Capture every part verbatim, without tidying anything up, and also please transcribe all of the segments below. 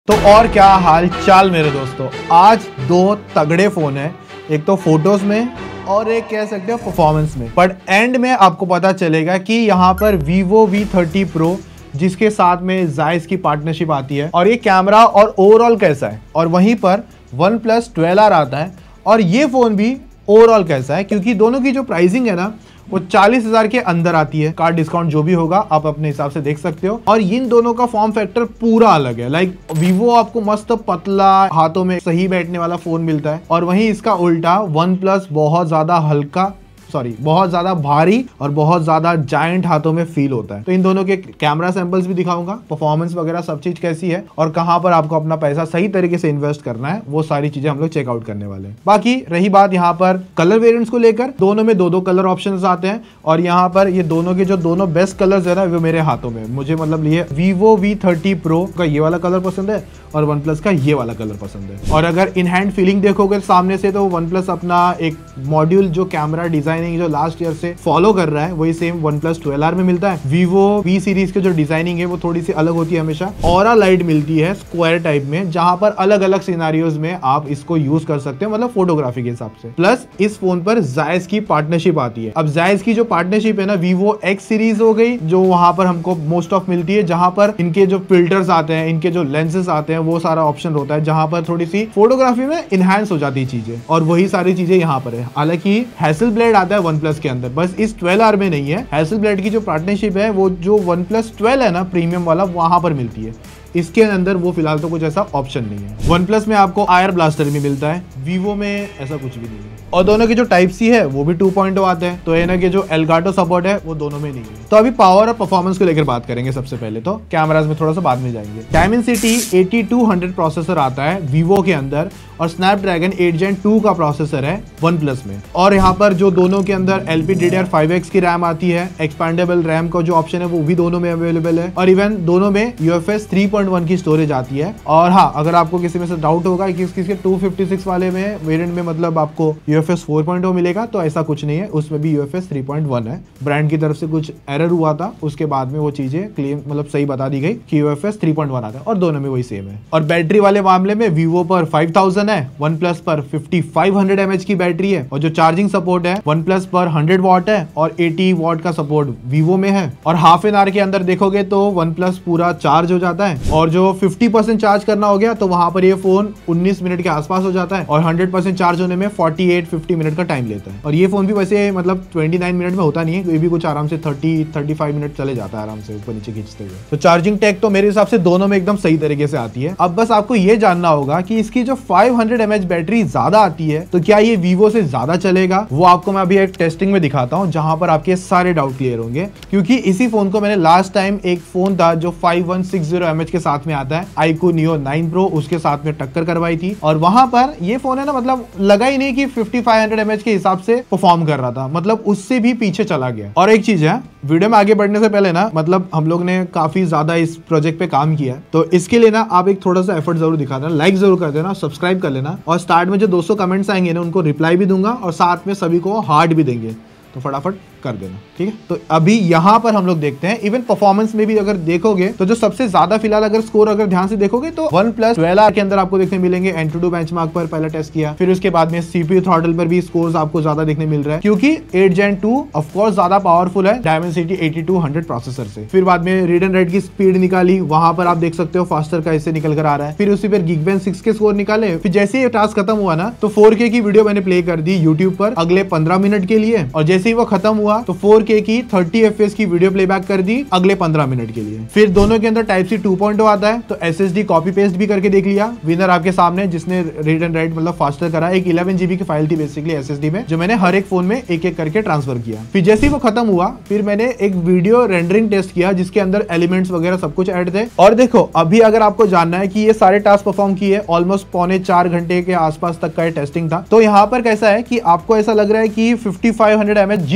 तो और क्या हाल चाल मेरे दोस्तों, आज दो तगड़े फोन है, एक तो फोटोज में और एक कह सकते हो परफॉर्मेंस में। बट एंड में आपको पता चलेगा कि यहाँ पर Vivo वी थर्टी Pro जिसके साथ में जायस की पार्टनरशिप आती है और ये कैमरा और ओवरऑल कैसा है, और वहीं पर वन प्लस ट्वेल्व आर आता है और ये फोन भी ओवरऑल कैसा है, क्योंकि दोनों की जो प्राइसिंग है ना वो चालीस हजार के अंदर आती है। कार्ड डिस्काउंट जो भी होगा आप अपने हिसाब से देख सकते हो। और इन दोनों का फॉर्म फैक्टर पूरा अलग है। लाइक वीवो आपको मस्त पतला हाथों में सही बैठने वाला फोन मिलता है और वहीं इसका उल्टा वन प्लस बहुत ज्यादा हल्का सॉरी बहुत ज्यादा भारी और बहुत ज्यादा जायंट हाथों में फील होता है। तो इन दोनों के कैमरा सैंपल्स भी दिखाऊंगा, परफॉर्मेंस वगैरह सब चीज कैसी है और कहां पर आपको अपना पैसा सही तरीके से इन्वेस्ट करना है, वो सारी चीजें हम लोग चेकआउट करने वाले हैं। बाकी रही बात यहाँ पर कलर वेरिएंट्स को लेकर, दोनों में दो दो कलर ऑप्शंस आते हैं और यहाँ पर ये दोनों के जो दोनों बेस्ट कलर्स है ना वो मेरे हाथों में। मुझे मतलब ये Vivo वी थर्टी Pro का ये वाला कलर पसंद है और वन प्लस का ये वाला कलर पसंद है। और अगर इन हैंड फीलिंग देखोगे सामने से तो वन प्लस अपना एक मॉड्यूल जो कैमरा डिजाइनिंग जो लास्ट ईयर से फॉलो कर रहा है वही same one plus twelve R में मिलता है। Vivo वी सीरीज के जो डिजाइनिंग है वो थोड़ी सी अलग होती है हमेशा। ऑरा लाइट मिलती है स्क्वायर टाइप में, जहां पर अलग अलग सिनारियोज में आप इसको यूज कर सकते हो, मतलब फोटोग्राफी के हिसाब से। प्लस इस फोन पर जायस की पार्टनरशिप आती है। अब जायस की जो पार्टनरशिप है ना, Vivo एक्स सीरीज हो गई जो वहां पर हमको मोस्ट ऑफ मिलती है, जहां पर इनके जो फिल्टर्स आते हैं, इनके जो लेंसेज आते हैं, वो सारा ऑप्शन होता है, जहां पर थोड़ी सी फोटोग्राफी में इनहैंस हो जाती है चीजें। और वही सारी चीजें यहाँ पर है। हालांकि हैसलब्लेड आता है वन प्लस के अंदर, बस इस ट्वेल्व आर में नहीं है। हैसलब्लेड की जो पार्टनरशिप है वो जो वन प्लस ट्वेल्व है ना प्रीमियम वाला, वहां पर मिलती है। इसके अंदर वो फिलहाल तो कुछ ऐसा ऑप्शन नहीं है। वन प्लस में आपको आयर ब्लास्टर भी मिलता है, Vivo में ऐसा कुछ भी नहीं है। और दोनों के जो टाइप सी है वो भी टू पॉइंट ओ आते हैं, तो ये ना कि जो एलगाटो सपोर्ट है वो दोनों में नहीं है। तो अभी पावर और परफॉर्मेंस को लेकर बात करेंगे। सबसे पहले तो कैमरास में थोड़ा सा बाद में जाएंगे। Dimensity eighty two hundred processor आता है Vivo के अंदर और स्नैपड्रैगन एट जेन टू का प्रोसेसर है वन प्लस में। और यहाँ पर जो दोनों के अंदर L P D D R five X की रैम आती है, एक्सपैंडेबल रैम का जो ऑप्शन है वो भी दोनों में अवेलेबल है। और इवन दोनों में U F S three point one की स्टोरेज आती है। और हाँ, अगर आपको किसी में से डाउट होगा कि किसके टू फिफ्टी सिक्स वाले में वेरिएंट में मतलब आपको U F S four point O मिलेगा, तो ऐसा कुछ नहीं है, उसमें भी U F S three point one है। ब्रांड की तरफ से कुछ एरर हुआ था, उसके बाद में वो चीजें क्लेम मतलब सही बता दी गई कि U F S three point one आता है और दोनों में वही सेम है। और बैटरी वाले मामले में Vivo पर फाइव थाउजेंड है, वन प्लस पर फिफ्टी फाइव हंड्रेड एमएच की बैटरी है। और जो चार्जिंग सपोर्ट है वन प्लस पर हंड्रेड वॉट है और एटी वॉट का सपोर्ट Vivo में है। और हाफ एन आवर के अंदर देखोगे तो वन प्लस पूरा चार्ज हो जाता है। और जो फिफ्टी परसेंट चार्ज करना हो गया तो वहां पर ये फोन उन्नीस मिनट के आसपास हो जाता है और हंड्रेड परसेंट चार्ज होने में फोर्टी एट फिफ्टी मिनट का टाइम लेता है। और ये फोन भी वैसे मतलब ट्वेंटी नाइन मिनट में होता नहीं है, ये भी कुछ आराम से थर्टी थर्टी फाइव मिनट चले जाता है आराम से ऊपर नीचे खींचते हुए। तो चार्जिंग टेक तो मेरे हिसाब से दोनों में एकदम सही तरीके से आती है। अब बस आपको ये जानना होगा कि इसकी जो फाइव हंड्रेड एमएच बैटरी ज्यादा आती है तो क्या ये Vivo से ज्यादा चलेगा, वो आपको मैं अभी एक टेस्टिंग में दिखाता हूं जहां पर आपके सारे डाउट क्लियर होंगे। क्योंकि इसी फोन को मैंने लास्ट टाइम एक फोन था जो five one six zero mAh के साथ में आता है, iQOO Neo नाइन Pro, उसके साथ में टक्कर करवाई थी और वहां पर ये फोन है ना मतलब लगा ही नहीं कि फिफ्टी फाइव हंड्रेड एमएच के हिसाब से परफॉर्म कर रहा था, मतलब उससे भी पीछे चला गया। और एक चीज है, वीडियो में आगे बढ़ने से पहले ना मतलब हम लोग ने काफी ज्यादा इस प्रोजेक्ट पे काम किया है, तो इसके लिए ना आप एक थोड़ा सा एफर्ट जरूर दिखा देना, लाइक जरूर कर देना, सब्सक्राइब कर लेना और स्टार्ट में जो दो सौ कमेंट्स आएंगे ना उनको रिप्लाई भी दूंगा और साथ में सभी को हार्ट भी देंगे, तो फटाफट कर देना, ठीक है। तो अभी यहाँ पर हम लोग देखते हैं इवन परफॉर्मेंस में भी अगर देखोगे तो जो सबसे ज्यादा फिलहाल अगर स्कोर अगर ध्यान से देखोगे तो वन प्लस ट्वेल्व आर के अंदर आपको देखने मिलेंगे। एंटूडू बेंचमार्क पर पहला टेस्ट किया, फिर उसके बाद में सीपीयू थ्रॉटल पर भी स्कोर्स आपको ज्यादा देखने मिल रहा है क्योंकि eight gen two of course ज्यादा पावरफुल है Dimensity eighty two hundred processor से। फिर बाद में रीड एंड राइट की स्पीड निकाली, वहां पर आप देख सकते हो फास्टर का इससे निकल कर आ रहा है। फिर उसी पर Geekbench सिक्स के स्कोर निकाले। फिर जैसे ये टास्क खत्म हुआ ना तो फोर के की वीडियो मैंने प्ले कर दी यूट्यूब पर अगले पंद्रह मिनट के लिए, और जैसे ही वो खत्म हुआ तो फोर के की थर्टी एफ पी एस की वीडियो प्लेबैक कर दी अगले पंद्रह मिनट के लिए। फिर दोनों के अंदर type C two point O आता है, तो एसएसडी कॉपी पेस्ट भी करके देख लिया। विनर आपके सामने जिसने रीड एंड राइट मतलब फास्टर करा, एक इलेवन जीबी की फाइल थी बेसिकली एसएसडी में, जो मैंने हर एक फोन में एक एक करके ट्रांसफर किया। फिर जैसे ही वो खत्म हुआ फिर मैंने एक वीडियो रेंडरिंग टेस्ट किया जिसके अंदर एलिमेंट्स वगैरह सब कुछ ऐड थे। और देखो अभी अगर आपको जानना है कि ये सारे टास्क परफॉर्म किए, ऑलमोस्ट पौने चार घंटे के आसपास तक का टेस्टिंग था। तो यहाँ पर कैसा है कि आपको ऐसा लग रहा है कि फिफ्टी फाइव हंड्रेड एमएच जीत गया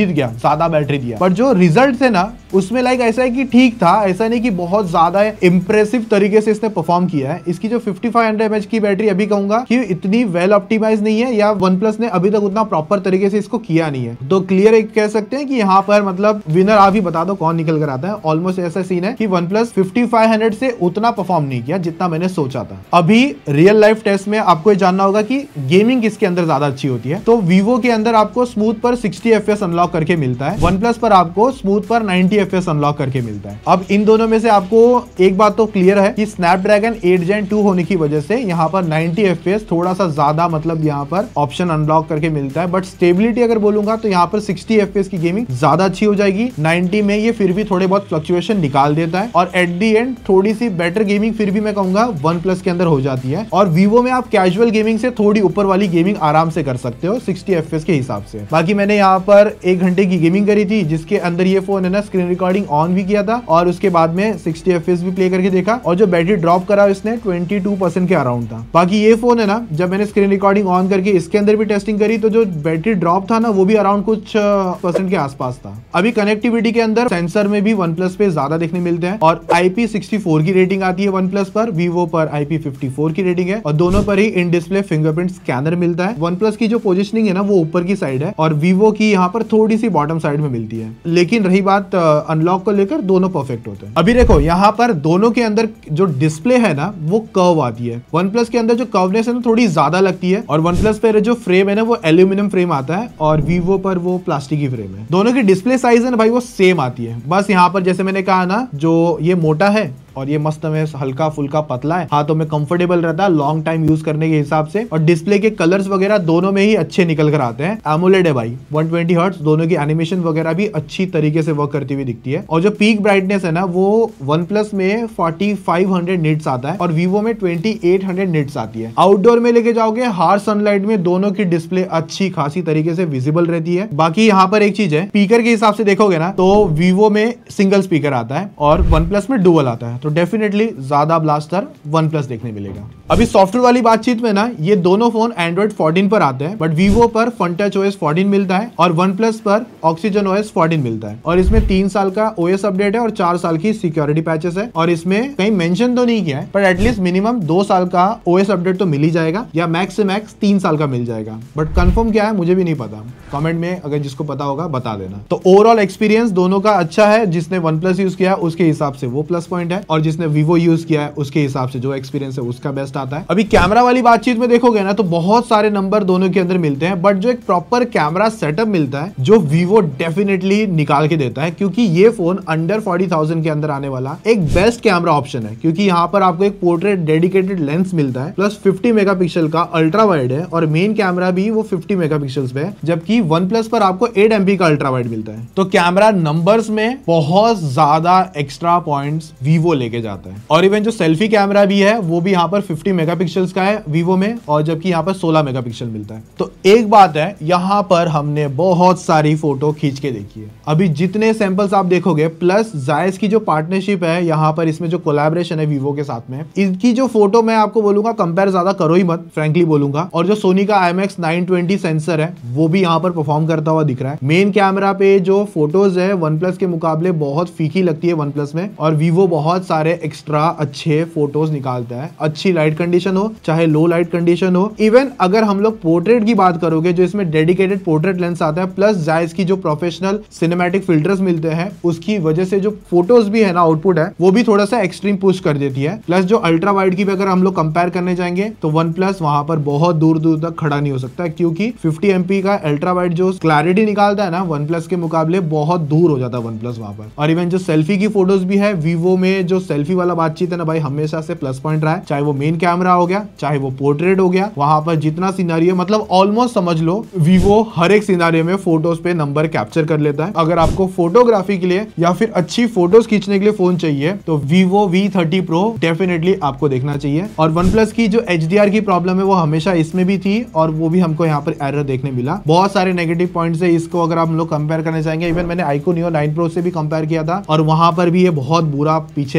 ज्यादा बैटरी दिया, बट जो रिजल्ट थे ना उसमें लाइक ऐसा है कि ठीक था, ऐसा नहीं कि बहुत ज्यादा इंप्रेसिव तरीके से इसने परफॉर्म किया है। इसकी जो फिफ्टी फाइव हंड्रेड एमएच की बैटरी अभी कहूंगा कि इतनी वेल ऑप्टिमाइज नहीं है, या वन प्लस ने अभी तक उतना प्रॉपर तरीके से इसको किया नहीं है। तो क्लियर एक कह सकते हैं कि यहाँ पर मतलब विनर आप ही बता दो कौन निकल कर आता है। ऑलमोस्ट ऐसा सीन है कि OnePlus fifty five hundred से उतना परफॉर्म नहीं किया जितना मैंने सोचा था। अभी रियल लाइफ टेस्ट में आपको ये जानना होगा कि गेमिंग किसके अंदर ज्यादा अच्छी होती है। तो वीवो के अंदर आपको स्मूथ पर सिक्सटी एफपीएस अनलॉक करके मिलता है, वन प्लस पर आपको स्मूथ पर नाइंटी एफपीएस अनलॉक करके मिलता है। अब इन दोनों में से आपको एक बात तो क्लियर है कि स्नैपड्रैगन एट जेन टू होने की वजह से यहाँ पर नाइंटी एफपीएस थोड़ा सा ज्यादा मतलब यहाँ पर ऑप्शन अनलॉक करके मिलता है, बट स्टेबिलिटी अगर बोलूंगा तो यहाँ पर सिक्सटी एफपीएस की गेमिंग ज्यादा अच्छी हो जाएगी। नाइंटी में ये फिर भी थोड़े बहुत फ्लक्चुएशन निकाल देता है, और एट दी एंड थोड़ी सी बेटर गेमिंग फिर भी मैं कहूंगा वन प्लस के अंदर हो जाती है। और वीवो में आप कैजुअल गेमिंग से थोड़ी ऊपर वाली गेमिंग आराम से कर सकते हो सिक्सटी एफपीएस के हिसाब से। बाकी मैंने यहाँ पर एक घंटे की गेमिंग करी थी, जिसके अंदर ये फोन है ना स्क्रीन रिकॉर्डिंग ऑन भी किया था, और उसके बाद में सिक्सटी एफपीएस भी प्ले करके देखा, और जो बैटरी ड्रॉप करा इसने ट्वेंटी टू परसेंट के अराउंड था। बाकी ये फोन है ना, जब मैंने स्क्रीन रिकॉर्डिंग ऑन करके इसके अंदर भी टेस्टिंग करी तो जो बैटरी ड्रॉप था ना वो भी अराउंड कुछ परसेंट के आसपास था। अभी कनेक्टिविटी के अंदर सेंसर में भी वन प्लस पे ज्यादा देखने मिलते हैं, और आई पी सिक्सटी फोर की रेटिंग आती है वन प्लस पर, वीवो पर आई पी फिफ्टी फोर की रेटिंग है, और दोनों पर ही इन डिस्प्ले फिंगरप्रिंट स्कैनर मिलता है। वन प्लस की जो पोजिशनिंग है ना वो ऊपर की साइड है, और वीवो की यहाँ पर थोड़ी सी बॉटम साइड में मिलती है। लेकिन रही बात अनलॉक को लेकर, दोनों परफेक्ट होते हैं। अभी देखो यहाँ पर दोनों के अंदर जो डिस्प्ले है ना वो कर्व आती है। वन प्लस के अंदर जो कर्वनेस है ना थोड़ी ज्यादा लगती है, और वन प्लस पर जो फ्रेम है ना वो एल्यूमिनियम फ्रेम आता है, और वीवो पर वो प्लास्टिक की फ्रेम है। दोनों की डिस्प्ले साइज है ना भाई वो सेम आती है, बस यहाँ पर जैसे मैंने कहा ना जो ये मोटा है और ये मस्त में हल्का फुल्का पतला है, हाथों में कंफर्टेबल रहता है लॉन्ग टाइम यूज करने के हिसाब से, और डिस्प्ले के कलर्स वगैरह दोनों में ही अच्छे निकल कर आते हैं। एमोलेड है भाई, वन ट्वेंटी हर्ट्ज, दोनों की एनिमेशन वगैरह भी अच्छी तरीके से वर्क करती हुई दिखती है। और जो पीक ब्राइटनेस है ना वो वन प्लस में फोर्टी फाइव हंड्रेड निट्स आता है, और वीवो में ट्वेंटी एट हंड्रेड निट्स आती है। आउटडोर में लेके जाओगे हार्श सनलाइट में दोनों की डिस्प्ले अच्छी खासी तरीके से विजिबल रहती है। बाकी यहाँ पर एक चीज है, स्पीकर के हिसाब से देखोगे ना तो वीवो में सिंगल स्पीकर आता है और वन प्लस में डुअल आता है, तो डेफिनेटली ज्यादा ब्लास्टर वन प्लस देखने मिलेगा। अभी सॉफ्टवेयर वाली बातचीत में ना ये दोनों फोन एंड्रॉइड फोर्टीन पर आते हैं, बट वीवो पर फनटच ओएस फोर्टीन मिलता है और वन प्लस पर ऑक्सीजन ओएस फोर्टीन मिलता है, और इसमें तीन साल का ओएस अपडेट है और चार साल की सिक्योरिटी पैचेस है। और इसमें कहीं मेंशन तो नहीं किया है, पर एटलीस्ट मिनिमम दो साल का ओएस अपडेट तो मिल ही जाएगा, या मैक्स से मैक्स तीन साल का मिल जाएगा, बट कंफर्म क्या है मुझे भी नहीं पता। कमेंट में अगर जिसको पता होगा बता देना। तो ओवरऑल एक्सपीरियंस दोनों का अच्छा है, जिसने वन प्लस यूज किया उसके हिसाब से वो प्लस पॉइंट है, और जिसने वीवो यूज किया है उसके हिसाब से जो एक्सपीरियंस है उसका बेस्ट आता है। अभी कैमरा वाली बातचीत में देखोगे ना तो बहुत सारे नंबर दोनों के अंदर मिलते हैं, बट जो एक प्रॉपर कैमरा सेटअप मिलता है जो वीवो डेफिनेटली निकाल के देता है, क्योंकि ये फोन अंडर फोर्टी थाउजेंड के अंदर आने वाला एक बेस्ट कैमरा ऑप्शन है, क्योंकि यहाँ पर आपको एक पोर्ट्रेट डेडिकेटेड लेंस मिलता है, प्लस फिफ्टी मेगापिक्सल का अल्ट्रा वाइड है, और मेन कैमरा भी वो फिफ्टी मेगापिक्सल्स पे है, जबकि वन प्लस पर आपको एट एमपी का अल्ट्रा वाइड मिलता है। तो कैमरा नंबर्स में बहुत ज्यादा एक्स्ट्रा पॉइंट्स वीवो लेके जाता है। और इवन जो सेल्फी कैमरा भी है वो भी यहाँ पर फिफ्टी मेगापिक्सल्स का है वीवो में, और जबकि यहाँ पर सोलह मेगापिक्सल मिलता है। तो एक बात है, यहाँ पर हमने बहुत सारी फोटो खींच के देखी है। अभी जितने सैंपल्स आप देखोगे, प्लस जायस की जो पार्टनरशिप है यहाँ पर, इसमें जो कोलैबोरेशन है वीवो के साथ में, इनकी जो फोटो मैं आपको बोलूंगा कंपेयर ज्यादा करो ही मत, फ्रैंकली बोलूंगा। और जो सोनी का I M X nine twenty sensor है वो भी यहाँ पर परफॉर्म करता हुआ दिख रहा है। मेन कैमरा पे जो फोटोज है वन प्लस के मुकाबले बहुत फीकी लगती है वन प्लस में, और वीवो बहुत सारे एक्स्ट्रा अच्छे फोटोज निकालता है, अच्छी लाइट कंडीशन हो चाहे लो लाइट कंडीशन हो। इवन अगर हम लोग पोर्ट्रेट की बात करोगे, जो इसमें डेडिकेटेड पोर्ट्रेट लेंस आता है, प्लस जायस की जो प्रोफेशनल सिनेमैटिक फिल्टर्स मिलते हैं, उसकी वजह से जो फोटोज भी है ना आउटपुट है वो भी थोड़ा सा एक्सट्रीम पुश कर देती है। प्लस जो अल्ट्रा वाइड की भी अगर हम लोग कंपेयर करने जाएंगे तो वन प्लस वहां पर बहुत दूर दूर तक खड़ा नहीं हो सकता, क्योंकि फिफ्टी एमपी का अल्ट्रा वाइड जो क्लैरिटी निकालता है ना वन प्लस के मुकाबले बहुत दूर हो जाता है वन प्लस वहां पर। और इवन जो सेल्फी की फोटोज भी है वीवो में, जो सेल्फी वाला बातचीत है ना भाई हमेशा से प्लस पॉइंट रहा है, चाहे वो मेन कैमरा हो गया चाहे वो पोर्ट्रेट हो गया, वहां पर जितना सिनारियो मतलब ऑलमोस्ट समझ लो वीवो हर एक सिनारियो में फोटोज पे नंबर कैप्चर कर लेता है। अगर आपको फोटोग्राफी के लिए या फिर अच्छी फोटोज खींचने के लिए फोन चाहिए तो Vivo V thirty Pro definitely आपको देखना चाहिए। और वन प्लस की जो एच डी आर की प्रॉब्लम है वो हमेशा इसमें भी थी, और वो भी हमको यहाँ पर एरर देखने मिला। बहुत सारे नेगेटिव पॉइंट्स है इसको अगर हम लोग कंपेयर करने चाहेंगे। इवन मैंने आईक्यू नियो नाइन प्रो से भी कंपेयर किया था, और वहां पर भी ये बहुत बुरा पीछे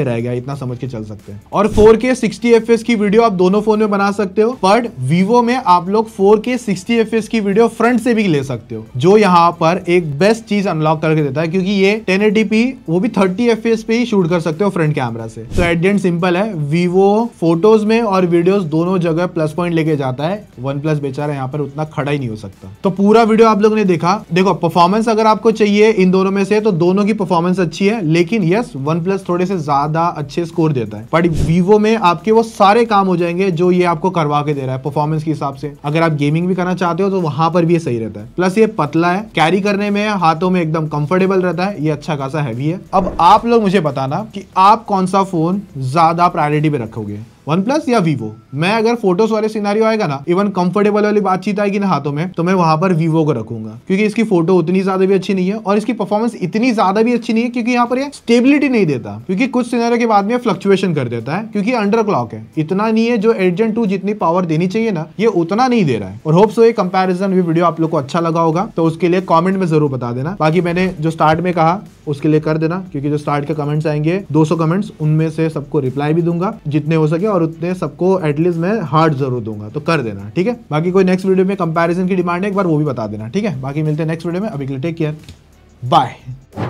रह गया, इतना समझ के चल सकते हैं। और four K sixty F P S की वीडियो आप दोनों फोन में बना सकते हो, बट वीवो में आप लोग four K sixty F P S की वीडियो फ्रंट से भी ले सकते हो, जो यहाँ पर एक बेस्ट चीज अनलॉक करके देता है, क्योंकि ये टेन एटी पी वो भी थर्टी एफ पी एस पे ही शूट कर सकते हो फ्रंट कैमरा से। तो एट द एंड सिंपल है, वीवो फोटोज में और वीडियोस दोनों जगह प्लस पॉइंट लेके जाता है। वन प्लस बेचारा यहाँ पर उतना खड़ा ही नहीं हो सकता। तो पूरा वीडियो आप लोगों ने देखा। देखो परफॉर्मेंस अगर आपको चाहिए इन दोनों में से, तो दोनों की परफॉर्मेंस अच्छी है, लेकिन यस वन प्लस थोड़े से ज्यादा अच्छे स्कोर देता है, बट वीवो में आपके वो सारे काम हो जाएंगे जो ये आपको करवा के दे रहा है परफॉर्मेंस के हिसाब से। अगर आप गेमिंग भी करना चाहते हो तो वहां पर भी ये सही रहता है। प्लस ये पतला है, कैरी करने में हाथों में एकदम कंफर्टेबल रहता है, ये अच्छा खासा हैवी है। अब आप लोग मुझे बताना कि आप कौन सा फोन ज्यादा प्रायोरिटी पे रखोगे, वन प्लस या वीवो। मैं अगर फोटोज वाले सिनारियो आएगा ना, इवन कंफर्टेबल वाली बातचीत आएगी ना हाथों में, तो मैं वहां पर वीवो को रखूंगा, क्योंकि इसकी फोटो उतनी ज्यादा भी अच्छी नहीं है और इसकी परफॉर्मेंस इतनी ज्यादा भी अच्छी नहीं है, क्योंकि यहाँ पर ये स्टेबिलिटी नहीं देता, क्योंकि कुछ सिनारियो के बाद में फ्लक्चुएशन कर देता है, क्योंकि अंडर क्लॉक है। इतना नहीं है जो एडजेंट टू जितनी पावर देनी चाहिए ना, ये उतना नहीं दे रहा है। और होप सो ये कंपैरिजन भी वीडियो आप लोग को अच्छा लगा होगा, तो उसके लिए कमेंट में जरूर बता देना। बाकी मैंने जो स्टार्ट में कहा उसके लिए कर देना, क्योंकि जो स्टार्ट के कमेंट्स आएंगे दो सौ कमेंट्स, उनमें से सबको रिप्लाई भी दूंगा जितने हो सके, और उतने सबको एटलीस्ट मैं हार्ट जरूर दूंगा, तो कर देना, ठीक है। बाकी कोई नेक्स्ट वीडियो में कंपैरिजन की डिमांड है, एक बार वो भी बता देना, ठीक है। बाकी मिलते हैं नेक्स्ट वीडियो में, अभी के लिए टेक केयर, बाय।